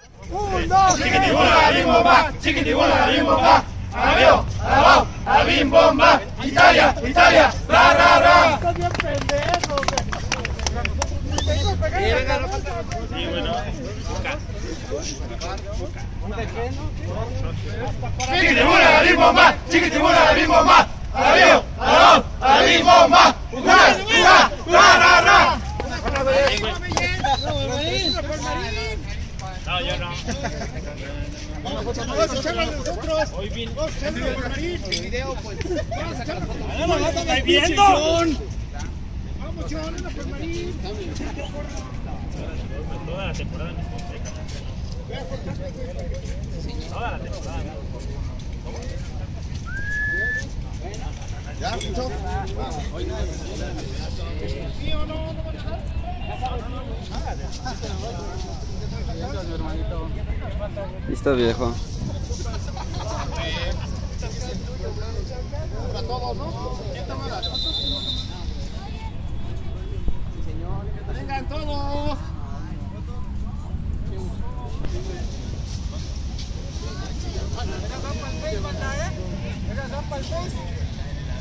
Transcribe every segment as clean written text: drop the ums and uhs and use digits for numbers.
Un, dos, Chiquitibula, bim bomba, chiquitibula, bim bomba. Avión, abajo, a bim bomba. Italia, Italia, ra, ra, ra. Estás bien pendejo, Sí, bueno. Chiquitibula, bim bomba, chiquitibula, bim bomba. Avión, abajo, a bim bomba. Ra, ra, ra. No, yo no. Vamos a echarla nosotros. Hoy vine. Vamos a echarla por Marín. Video, pues. Vamos a sacar la foto. ¡No estáis viendo! Vamos, John, anda por Marín. Toda la temporada me seca. Toda la temporada. ¿Ya, escuchó? ¿Sí o no? ¿No van a dar? Listo, viejo. Para todos, ¿no? ¿Quién toma las fotos? Sí, señor. ¡Vengan todos!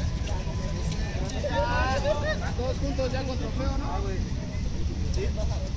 Todos juntos ya con trofeo, ¿no? Sí.